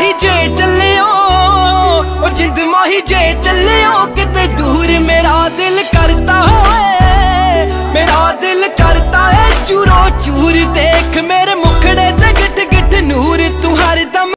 माही जे चलियो, ओ जिंद माही जे चलियो किते दूर। मेरा दिल करता है, मेरा दिल करता है चूरो चूर। देख मेरे मुखड़े ते गिट गिट नूर।